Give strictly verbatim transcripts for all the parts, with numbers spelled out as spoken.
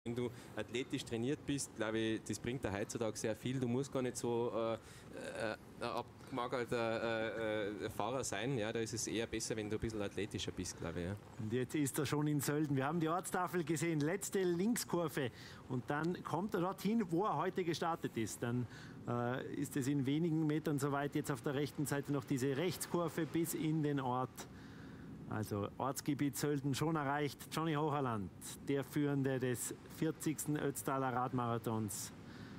Wenn du athletisch trainiert bist, glaube ich, das bringt dir heutzutage sehr viel. Du musst gar nicht so äh, äh, ein abgemagerter äh, äh, Fahrer sein. Ja, da ist es eher besser, wenn du ein bisschen athletischer bist, glaube ich. Ja. Und jetzt ist er schon in Sölden. Wir haben die Ortstafel gesehen, letzte Linkskurve. Und dann kommt er dorthin, wo er heute gestartet ist. Dann äh, ist es in wenigen Metern soweit. Jetzt auf der rechten Seite noch diese Rechtskurve bis in den Ort. Also Ortsgebiet Sölden schon erreicht. Johnny Hocherland, der Führende des vierzigsten Ötztaler Radmarathons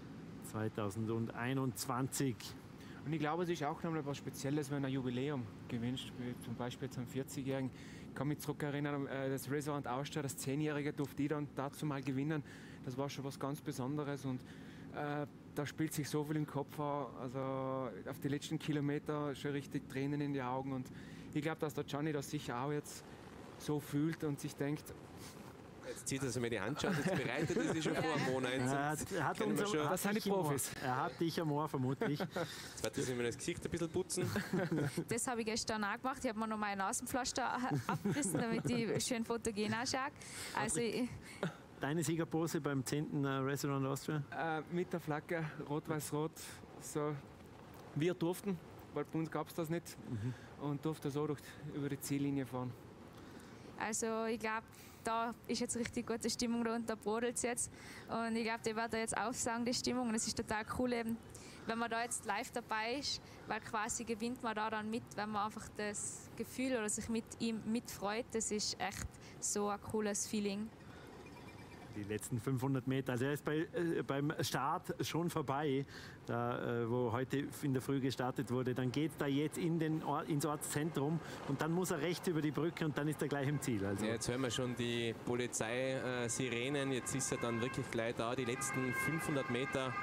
zweitausendeinundzwanzig. Und ich glaube, es ist auch nochmal etwas Spezielles, wenn ein Jubiläum gewünscht wird, zum Beispiel zum vierzigjährigen. Ich kann mich zurückerinnern, das Restaurant Austria, das zehnjährige durfte ich dann dazu mal gewinnen. Das war schon was ganz Besonderes und äh, da spielt sich so viel im Kopf an. Also auf die letzten Kilometer schon richtig Tränen in die Augen und ich glaube, dass der Gianni das sicher auch jetzt so fühlt und sich denkt, jetzt zieht er sich mir die Handschuhe, jetzt bereitet er sich schon vor einem Monat. Er hat, er hat unser, schon, das sind die Profis. Er hat dich am Ohr vermutlich. Jetzt wird er mir das Gesicht ein bisschen putzen. Das habe ich gestern auch gemacht. Ich habe mir noch meine Nasenpflaster abgerissen, damit ich schön fotogen ausschaue. Also, deine Siegerpose beim zehnten Restaurant Austria? Äh, mit der Flagge Rot-Weiß-Rot. So, wir durften, weil bei uns gab es das nicht. Mhm. Und durfte so durch, über die Ziellinie fahren. Also ich glaube, da ist jetzt richtig gute Stimmung da und da brodelt es jetzt. Und ich glaube, die wird da jetzt aufsagen, die Stimmung. Und es ist total cool, eben, wenn man da jetzt live dabei ist, weil quasi gewinnt man da dann mit, wenn man einfach das Gefühl oder sich mit ihm mitfreut. Das ist echt so ein cooles Feeling. Die letzten fünfhundert Meter, also er ist bei, äh, beim Start schon vorbei, da, äh, wo heute in der Früh gestartet wurde. Dann geht er jetzt in den Ort, ins Ortszentrum und dann muss er rechts über die Brücke und dann ist er gleich im Ziel. Also. Ja, jetzt hören wir schon die Polizei-Sirenen, jetzt ist er dann wirklich gleich da, die letzten fünfhundert Meter.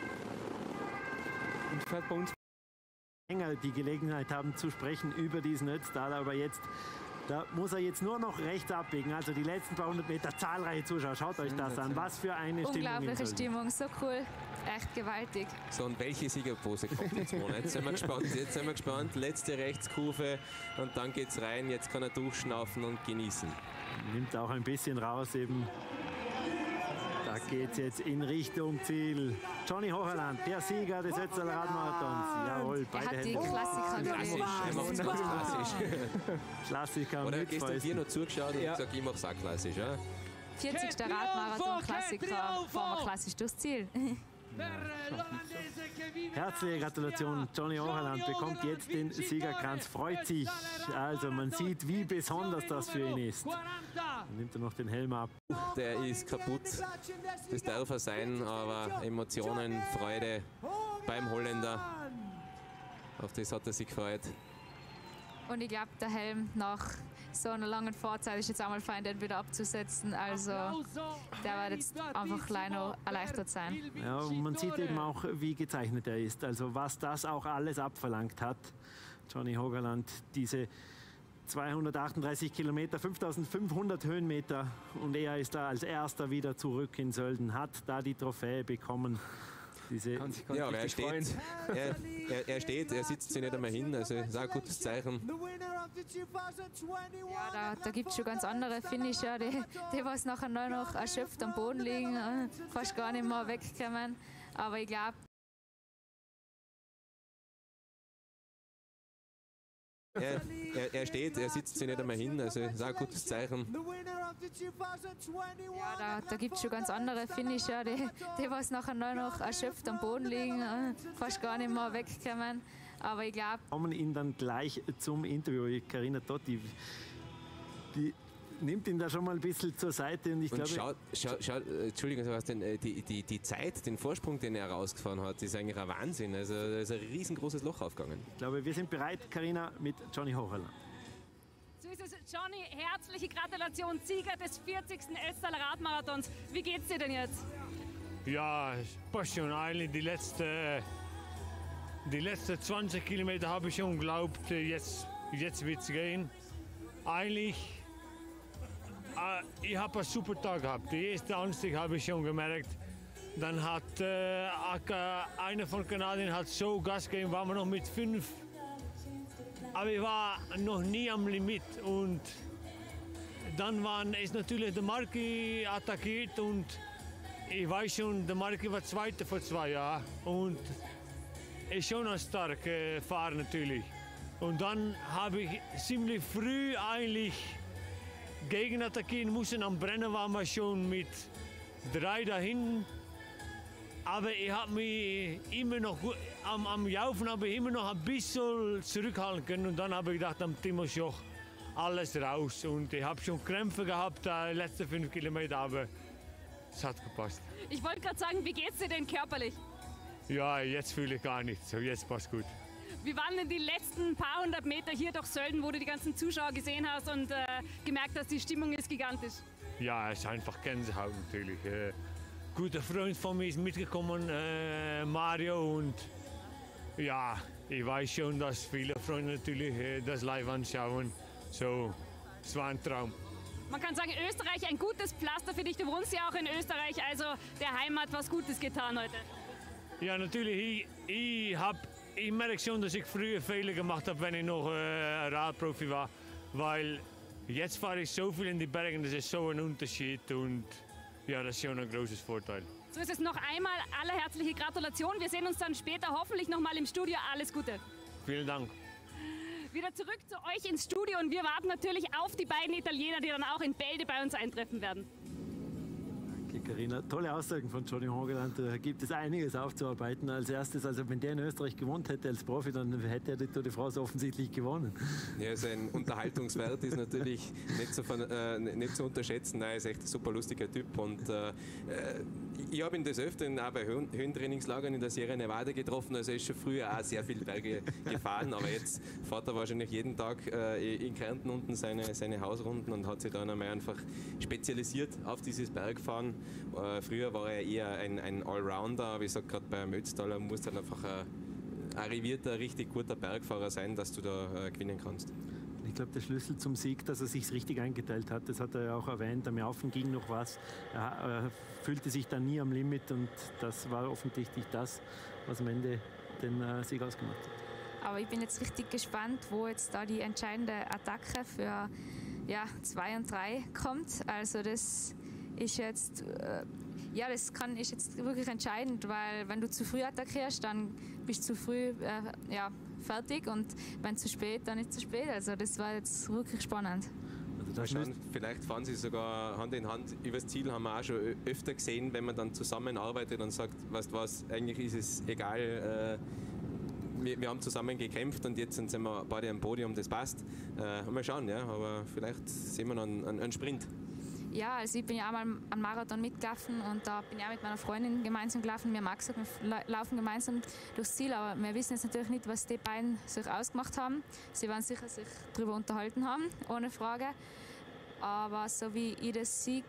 Und fährt bei uns länger die Gelegenheit haben zu sprechen über diesen Ötztaler, aber jetzt da muss er jetzt nur noch rechts abbiegen. Also die letzten paar hundert Meter, zahlreiche Zuschauer. Schaut euch das an. Was für eine Stimmung. Unglaubliche Stimmung, so cool. Echt gewaltig. So, und welche Siegerpose kommt jetzt, Mona? Jetzt sind wir gespannt. Jetzt sind wir gespannt. Letzte Rechtskurve und dann geht's rein. Jetzt kann er durchschnaufen und genießen. Nimmt auch ein bisschen raus eben. Da geht's jetzt in Richtung Ziel. Johnny Hocherland, der Sieger des Ötztaler Radmarathons. Jawohl, beide er hat die Hände. Klassiker Klassisch, er macht es ganz klassisch. Klassiker Oder mit gestern Fäusten. dir noch zugeschaut und Ja. gesagt, ich mach's auch klassisch. Ja? vierzigster Radmarathon-Klassiker, fahren wir klassisch durchs Ziel. Herzliche Gratulation, Johnny Hocherland bekommt jetzt den Siegerkranz, freut sich. Also man sieht, wie besonders das für ihn ist. Dann nimmt er noch den Helm ab. Der ist kaputt. Das darf er sein, aber Emotionen, Freude beim Holländer. Auf das hat er sich gefreut. Und ich glaube, der Helm nach so einer langen Fahrzeit ist jetzt einmal fein, den wieder abzusetzen. Also der wird jetzt einfach gleich noch erleichtert sein. Ja, und man sieht eben auch, wie gezeichnet er ist. Also was das auch alles abverlangt hat. Johnny Hocherland, diese zweihundertachtunddreißig Kilometer, fünftausendfünfhundert Höhenmeter. Und er ist da als erster wieder zurück in Sölden, hat da die Trophäe bekommen. Diese Kann sich, kann Ja, aber er richtig steht, freuen. er, er, er steht, er sitzt sich nicht einmal hin. Also das ist auch ein gutes Zeichen. Ja, da, da gibt es schon ganz andere Finisher, die, die was nachher nur noch erschöpft am Boden liegen, äh, fast gar nicht mehr wegkommen. Aber ich glaube, Er, er, er steht, er sitzt sich nicht einmal hin. Also das ist auch ein gutes Zeichen. ja, da, da gibt es schon ganz andere Finisher, die, die was nachher nur noch erschöpft am Boden liegen, äh, fast gar nicht mehr wegkommen. Aber ich glaube, kommen ihn dann gleich zum Interview. Carina Todt, die, die nimmt ihn da schon mal ein bisschen zur Seite. Und ich Und glaube, schau, schau, schau, Entschuldigung, Sebastian, die, die, die Zeit, den Vorsprung, den er rausgefahren hat, ist eigentlich ein Wahnsinn. Also da ist ein riesengroßes Loch aufgegangen. ich glaube, wir sind bereit, Carina, mit Johnny Hocherland. So ist es. Johnny, herzliche Gratulation, Sieger des vierzigsten Ötztaler Radmarathons. Wie geht's dir denn jetzt? Ja, passt schon. Eigentlich die letzte, die letzten zwanzig Kilometer habe ich schon geglaubt, jetzt, jetzt wird es gehen. Eigentlich, äh, ich habe einen super Tag gehabt. Die erste Anstieg habe ich schon gemerkt. Dann hat äh, einer von Kanadien hat so Gas gegeben, waren wir noch mit fünf. Aber ich war noch nie am Limit. Und dann waren, ist natürlich der Marki attackiert und ich weiß schon, der Marco war Zweiter vor zwei Jahren und ist schon ein starker Fahrer natürlich. Und dann habe ich ziemlich früh eigentlich gegen attackieren müssen. Am Brenner waren wir schon mit drei dahin. Aber ich habe mich immer noch, am, am Laufen habe ich immer noch ein bisschen zurückhalten können. Und dann habe ich gedacht, am Timo Schoch alles raus. Und ich habe schon Krämpfe gehabt, die letzten fünf Kilometer, aber es hat gepasst. Ich wollte gerade sagen, wie geht's dir denn körperlich? Ja, jetzt fühle ich gar nichts. So, jetzt passt gut. Wie waren denn die letzten paar hundert Meter hier durch Sölden, wo du die ganzen Zuschauer gesehen hast und äh, gemerkt hast, die Stimmung ist gigantisch? Ja, es ist einfach Gänsehaut natürlich. Äh, guter Freund von mir ist mitgekommen, äh, Mario. Und ja, ich weiß schon, dass viele Freunde natürlich äh, das live anschauen. So, es war ein Traum. Man kann sagen, Österreich ein gutes Pflaster für dich. Du wohnst ja auch in Österreich, also der Heimat was Gutes getan heute. Ja, natürlich. Ich, ich, hab, ich merke schon, dass ich früher Fehler gemacht habe, wenn ich noch äh, Radprofi war. Weil jetzt fahre ich so viel in die Berge, das ist so ein Unterschied. Und ja, das ist schon ein großes Vorteil. So ist es noch einmal. Allerherzliche Gratulation. Wir sehen uns dann später hoffentlich noch mal im Studio. Alles Gute. Vielen Dank. Wieder zurück zu euch ins Studio und wir warten natürlich auf die beiden Italiener, die dann auch in Bälde bei uns eintreffen werden. Carina, tolle Aussagen von Johnny Hogeland. Da gibt es einiges aufzuarbeiten. Als erstes, also wenn der in Österreich gewohnt hätte als Profi, dann hätte er die Tour de France offensichtlich gewonnen. Ja, sein Unterhaltungswert ist natürlich nicht zu, äh, nicht zu unterschätzen. Nein, er ist echt ein super lustiger Typ. Und, äh, ich habe ihn des Öfteren auch bei Höhen Höhentrainingslagern in der Sierra Nevada getroffen. Also er ist schon früher auch sehr viele Berge gefahren. Aber jetzt fährt er wahrscheinlich jeden Tag äh, in Kärnten unten seine, seine Hausrunden und hat sich dann einmal einfach spezialisiert auf dieses Bergfahren. Äh, früher war er eher ein, ein Allrounder, aber ich sage gerade bei einem Ötztaler muss dann einfach ein arrivierter, richtig guter Bergfahrer sein, dass du da äh, gewinnen kannst. Ich glaube, der Schlüssel zum Sieg, dass er sich richtig eingeteilt hat, das hat er ja auch erwähnt. Am Laufen ging noch was. Er, er fühlte sich dann nie am Limit und das war offensichtlich das, was am Ende den äh, Sieg ausgemacht hat. Aber ich bin jetzt richtig gespannt, wo jetzt da die entscheidende Attacke für ja, zwei und drei kommt. Also das ist jetzt, äh, ja, das kann, ist jetzt wirklich entscheidend, weil wenn du zu früh attackierst, dann bist du zu früh äh, ja, fertig und wenn zu spät, dann ist zu spät. Also das war jetzt wirklich spannend. Also schauen, vielleicht fahren sie sogar Hand in Hand übers Ziel, haben wir auch schon öfter gesehen, wenn man dann zusammenarbeitet und sagt, weißt du was, eigentlich ist es egal, äh, wir, wir haben zusammen gekämpft und jetzt sind wir beide am Podium, das passt. Äh, mal schauen, ja, aber vielleicht sehen wir noch einen, einen Sprint. Ja, also ich bin ja auch mal einen Marathon mitgelaufen und da bin ich auch mit meiner Freundin gemeinsam gelaufen. Wir haben auch gesagt, wir laufen gemeinsam durchs Ziel, aber wir wissen jetzt natürlich nicht, was die beiden sich ausgemacht haben. Sie werden sicher sich darüber unterhalten haben, ohne Frage. Aber so wie ich das sehe...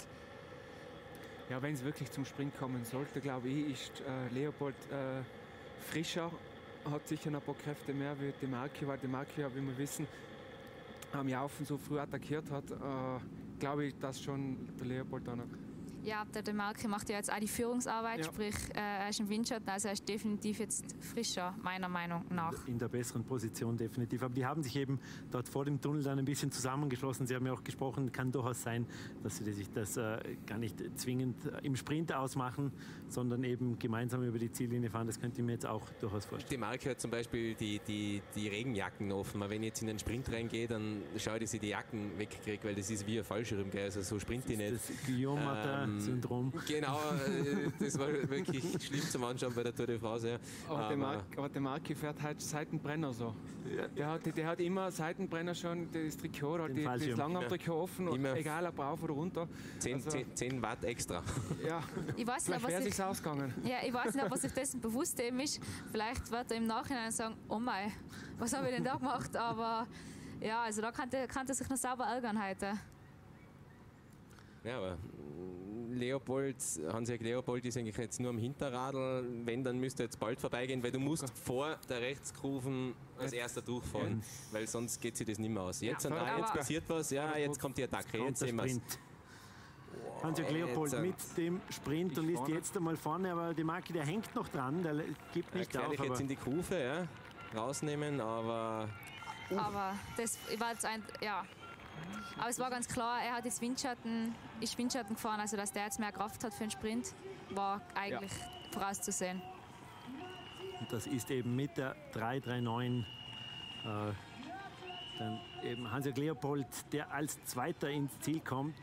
Ja, wenn es wirklich zum Sprint kommen sollte, glaube ich, ist äh, Leopold äh, frischer, hat sicher noch ein paar Kräfte mehr wie die Marki, weil die Marki, wie wir wissen, am Laufen so früh attackiert hat. Äh, glaube ich, dass schon der Leopold da noch... Ja, der, der Marke macht ja jetzt auch die Führungsarbeit, ja. Sprich, äh, er ist im Windschatten, also er ist definitiv jetzt frischer, meiner Meinung nach. In der besseren Position definitiv. Aber die haben sich eben dort vor dem Tunnel dann ein bisschen zusammengeschlossen. Sie haben ja auch gesprochen, kann durchaus sein, dass sie sich das äh, gar nicht zwingend im Sprint ausmachen, sondern eben gemeinsam über die Ziellinie fahren. Das könnte ich mir jetzt auch durchaus vorstellen. Die Marke hat zum Beispiel die, die, die Regenjacken offen. Wenn ich jetzt in den Sprint reingehe, dann schaue ich, dass ich die Jacken wegkriege, weil das ist wie ein Fallschirm. Also so sprint ich nicht. Das Guillaume hat ähm, Syndrom. Genau, das war wirklich schlimm zum Anschauen bei der Tour de France. Ja. Aber, der Mark, aber der Marki fährt halt Seitenbrenner so. Ja. Der, hat, der hat immer Seitenbrenner schon, das Trikot, oder die, das Langarm-Trikot offen, und egal ob rauf oder runter. zehn, also, zehn, zehn Watt extra. Ja, ich weiß vielleicht wäre sich's ausgegangen. Ja, ich weiß nicht, ob er sich dessen bewusst eben ist. Vielleicht wird er im Nachhinein sagen, oh mein, was habe ich denn da gemacht? Aber ja, also da kann er, kann er sich noch sauber ärgern heute. Ja, aber Leopold, Hans-Jörg Leopold ist eigentlich jetzt nur am Hinterradl. Wenn, dann müsste er jetzt bald vorbeigehen, weil du musst vor der Rechtskurven als erster durchfahren, ja. Weil sonst geht sich das nicht mehr aus. Jetzt, ja, ah, jetzt passiert was, ja, jetzt kommt die Attacke, jetzt sehen wir es. Hans-Jörg Leopold mit dem Sprint und ist jetzt einmal vorne, aber die Marke, der hängt noch dran, der gibt nicht auf. Jetzt in die Kurve, ja, rausnehmen, aber... Uh. Aber das war jetzt ein, ja... Aber es war ganz klar, er hat jetzt Windschatten, ist Windschatten gefahren, also dass der jetzt mehr Kraft hat für den Sprint, war eigentlich ja. vorauszusehen. Und das ist eben mit der drei drei neun äh, dann eben Hansjörg Leopold, der als Zweiter ins Ziel kommt.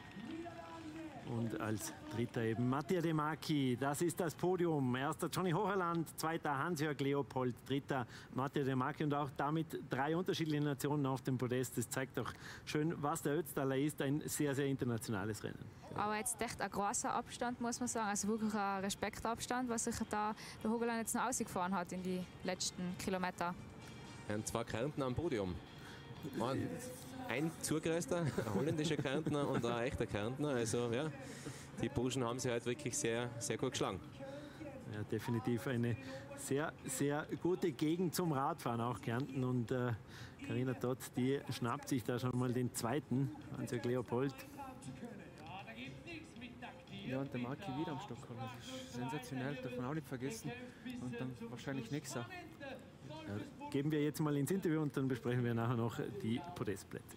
Und als Dritter eben Mattia De Marchi. Das ist das Podium. Erster Johnny Hocherland, zweiter Hansjörg Leopold, dritter Mattia De Marchi. Und auch damit drei unterschiedliche Nationen auf dem Podest. Das zeigt doch schön, was der Ötztaler ist. Ein sehr, sehr internationales Rennen. Aber jetzt echt ein großer Abstand, muss man sagen. Also wirklich ein Respektabstand, was sich da der Hocherland jetzt noch ausgefahren hat in die letzten Kilometer. Und zwei Kärntner am Podium. Man, ein zugereister, ein holländischer Kärntner und ein echter Kärntner. Also ja, die Burschen haben sich halt wirklich sehr, sehr gut geschlagen. Ja, definitiv eine sehr, sehr gute Gegend zum Radfahren, auch Kärnten. Und Carina äh, Todt, die schnappt sich da schon mal den zweiten, Hansjörg Leopold. Ja, und der Marchi wieder am Stock. Das ist sensationell, darf man auch nicht vergessen. Und dann wahrscheinlich nächster. Ja, geben wir jetzt mal ins Interview und dann besprechen wir nachher noch die Podestplätze.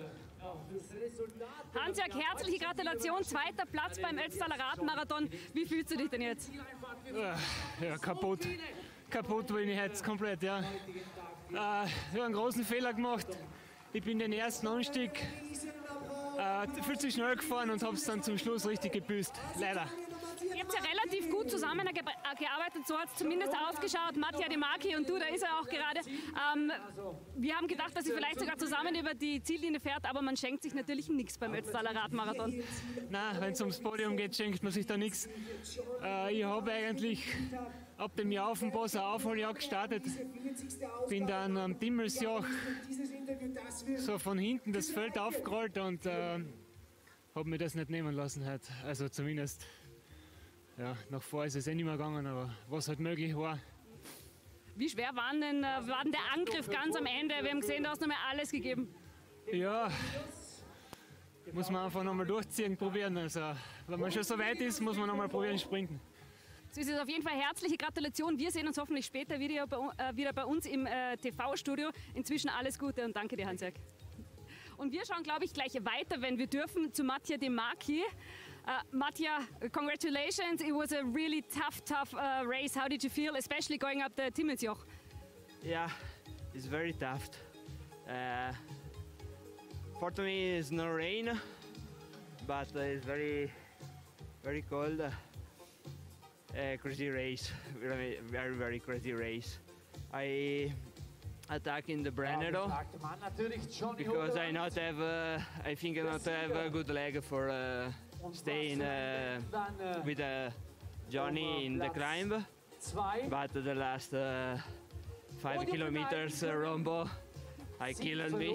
Hansjörg, herzliche Gratulation, zweiter Platz beim Ötztaler Radmarathon. Wie fühlst du dich denn jetzt? Ja, kaputt. Kaputt bin ich jetzt komplett, ja. Äh, ich habe einen großen Fehler gemacht. Ich bin den ersten Anstieg äh, viel zu schnell gefahren und habe es dann zum Schluss richtig gebüßt. Leider. Ihr habt ja relativ gut zusammengearbeitet, so hat es zumindest ausgeschaut. Mattia De Marchi und du, da ist er auch gerade. Ähm, wir haben gedacht, dass ihr vielleicht sogar zusammen über die Ziellinie fährt, aber man schenkt sich natürlich nichts beim Ötztaler Radmarathon. Nein, wenn es ums Podium geht, schenkt man sich da nichts. Äh, ich habe eigentlich ab dem Jahr auf dem Bosser Aufholjahr gestartet. Bin dann am Dimmelsjoch so von hinten das Feld aufgerollt und äh, habe mir das nicht nehmen lassen heute. Also zumindest. Ja, nach vor ist es eh nicht mehr gegangen, aber was halt möglich war. Wie schwer war denn, war denn der Angriff ganz am Ende? Wir haben gesehen, du hast nochmal alles gegeben. Ja, muss man einfach nochmal durchziehen, probieren. Also, wenn man schon so weit ist, muss man nochmal probieren, sprinten. So ist es auf jeden Fall. Herzliche Gratulation. Wir sehen uns hoffentlich später wieder bei, äh, wieder bei uns im äh, T V-Studio. Inzwischen alles Gute und danke dir, Hansjörg. Und wir schauen, glaube ich, gleich weiter, wenn wir dürfen, zu Mattia De Marchi. Uh, Mattia, congratulations. It was a really tough, tough uh, race. How did you feel, especially going up the Timmelsjoch? Yeah, it's very tough. Uh, fortunately, it's no rain, but uh, it's very, very cold. Uh, crazy race, very, very, very crazy race. I attack in the Brennero because I not have, uh, I think I not have a good leg for. Uh, Staying uh, with uh, Johnny in the climb, but the last uh, five kilometers uh, Rombo, I killed me.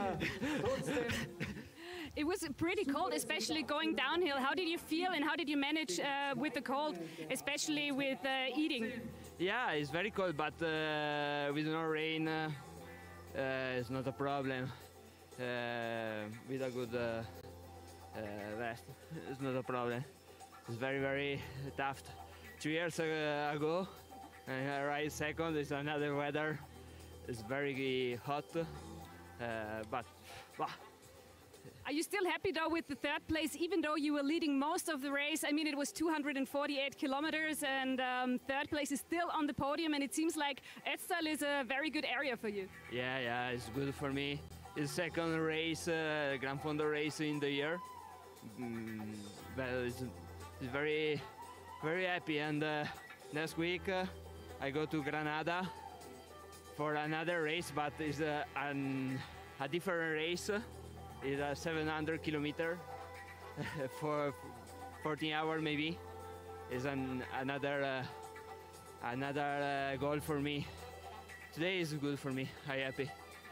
It was pretty cold, especially going downhill. How did you feel and how did you manage uh, with the cold, especially with uh, eating? Yeah, it's very cold, but uh, with no rain, uh, uh, it's not a problem. Uh, with a good uh, Uh, rest, it's not a problem. It's very, very tough. Two years ago, I ride second. It's another weather. It's very hot, uh, but. Bah. Are you still happy though with the third place, even though you were leading most of the race? I mean, it was two hundred forty-eight kilometers, and um, third place is still on the podium, and it seems like Ötztal is a very good area for you. Yeah, yeah, it's good for me. It's second race, uh, Gran Fondo race in the year. Mm, but it's, it's very, very happy. And uh, next week uh, I go to Granada for another race, but it's uh, an, a different race. It's a seven hundred kilometer for fourteen hours maybe. It's an, another, uh, another uh, goal for me. Today is good for me. I'm happy.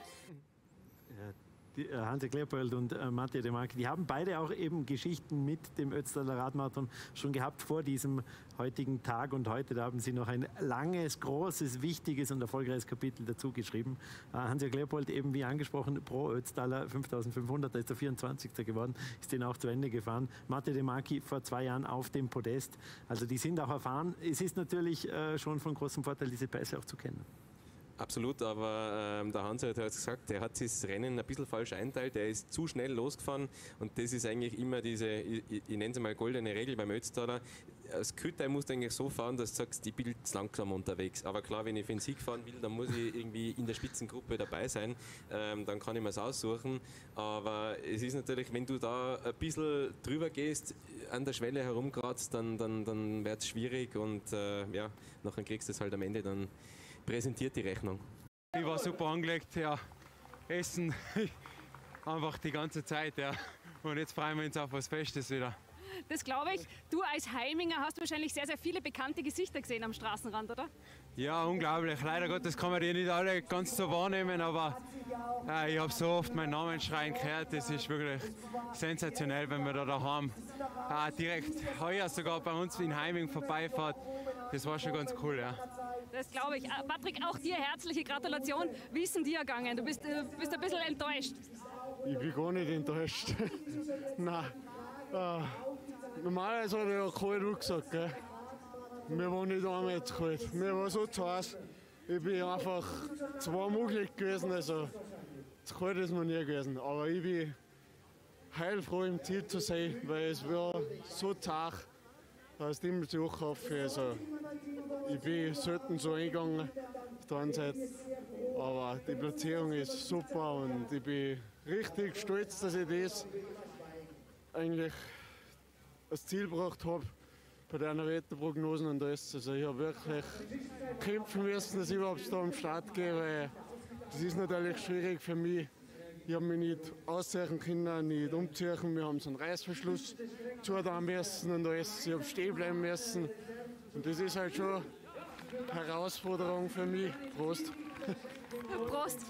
Hansjörg Leopold und äh, Mattia De Marchi, die haben beide auch eben Geschichten mit dem Ötztaler Radmarathon schon gehabt vor diesem heutigen Tag. Und heute, da haben sie noch ein langes, großes, wichtiges und erfolgreiches Kapitel dazu geschrieben. Äh, Hansjörg Leopold, eben wie angesprochen, pro Ötztaler fünftausendfünfhundert, da ist er vierundzwanzigster geworden, ist den auch zu Ende gefahren. Mattia De Marchi vor zwei Jahren auf dem Podest. Also die sind auch erfahren. Es ist natürlich äh, schon von großem Vorteil, diese Pässe auch zu kennen. Absolut, aber ähm, der Hans hat es gesagt, der hat sich das Rennen ein bisschen falsch einteilt, der ist zu schnell losgefahren und das ist eigentlich immer diese, ich, ich nenne es mal goldene Regel beim Ötztaler. Als Kütter musst du eigentlich so fahren, dass du sagst, ich bin zu langsam unterwegs. Aber klar, wenn ich für den Sieg fahren will, dann muss ich irgendwie in der Spitzengruppe dabei sein, ähm, dann kann ich mir es aussuchen. Aber es ist natürlich, wenn du da ein bisschen drüber gehst, an der Schwelle herumkratzt, dann, dann, dann wird es schwierig und äh, ja, nachher kriegst du es halt am Ende dann präsentiert die Rechnung. Ich war super angelegt, ja. Essen einfach die ganze Zeit, ja. Und jetzt freuen wir uns auf was Festes wieder. Das glaube ich. Du als Heiminger hast wahrscheinlich sehr, sehr viele bekannte Gesichter gesehen am Straßenrand, oder? Ja, unglaublich. Leider Gottes kann man die nicht alle ganz so wahrnehmen, aber äh, ich habe so oft meinen Namen schreien gehört. Das ist wirklich sensationell, wenn man da daheim äh, direkt heuer sogar bei uns in Heiming vorbeifährt. Das war schon ganz cool, ja. Das glaube ich. Patrick, auch dir herzliche Gratulation. Wie ist denn dir gegangen? Du bist, äh, bist ein bisschen enttäuscht. Ich bin gar nicht enttäuscht. Nein. Äh, normalerweise habe ich ja kalt angesagt. Gell? Mir war nicht einmal jetzt kalt. Mir war so zu heiß. Ich bin einfach zweimal glücklich gewesen. Also, zu kalt ist mir nie gewesen. Aber ich bin heilfroh im Ziel zu sein, weil es war so zart. Da ist immer zu hoch auf. Also, ich bin selten so eingegangen auf der einen Seite. Aber die Platzierung ist super und ich bin richtig stolz, dass ich das eigentlich als Ziel gebracht habe bei den Wetterprognosen und alles. Also ich habe wirklich kämpfen müssen, dass ich überhaupt da am Start gehe, weil das ist natürlich schwierig für mich. Ich habe mich nicht ausziehen können, nicht umziehen. Wir haben so einen Reißverschluss zudauen müssen und alles. Ich habe stehen bleiben müssen. Und das ist halt schon eine Herausforderung für mich. Prost. Prost.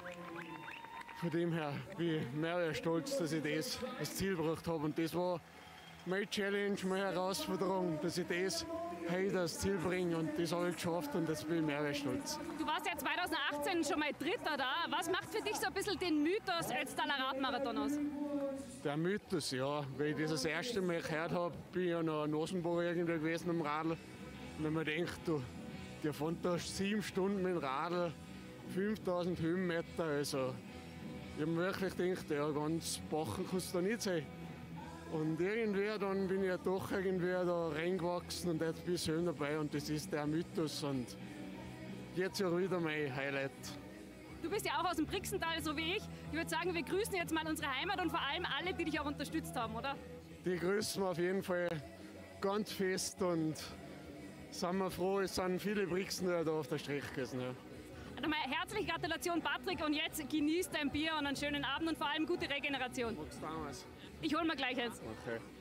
Von dem her bin ich mehr stolz, dass ich das als Ziel gebracht habe. Und das war meine Challenge, meine Herausforderung, dass ich das heute als Ziel bringe. Und das habe ich geschafft und jetzt bin ich mehr stolz. Du warst ja zweitausendachtzehn schon mal Dritter da. Was macht für dich so ein bisschen den Mythos Ötztaler Radmarathon aus? Der Mythos, ja. Weil ich das das erste Mal gehört habe, bin ich ja noch in Osenbach irgendwo gewesen am Radl. Und wenn man denkt, du, der fährt da sieben Stunden mit dem Radl, fünftausend Höhenmeter, also ich habe mir wirklich gedacht, ja, ganz bachen kann es da nicht sein. Und irgendwie dann bin ich ja doch irgendwie da reingewachsen und jetzt bin ich schön dabei und das ist der Mythos und jetzt ja wieder mein Highlight. Du bist ja auch aus dem Brixental, so wie ich. Ich würde sagen, wir grüßen jetzt mal unsere Heimat und vor allem alle, die dich auch unterstützt haben, oder? Die grüßen wir auf jeden Fall ganz fest und sind wir froh, es sind viele Brixener da auf der Strecke gewesen. Ja. Nochmal herzliche Gratulation, Patrick, und jetzt genießt dein Bier und einen schönen Abend und vor allem gute Regeneration. Ich hol mir gleich jetzt. Okay.